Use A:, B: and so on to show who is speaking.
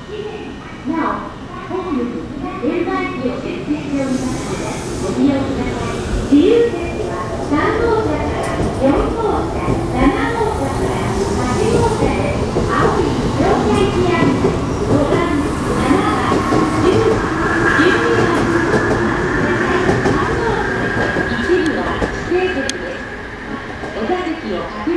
A: なお、本日、券売機を設置しておりますので、ご利用ください。自由席は3号車から4号車、7号車から8号車で、青い乗車位置案内、5番、7番、10番、12番、3号車、一部は指定席です。お座席を確認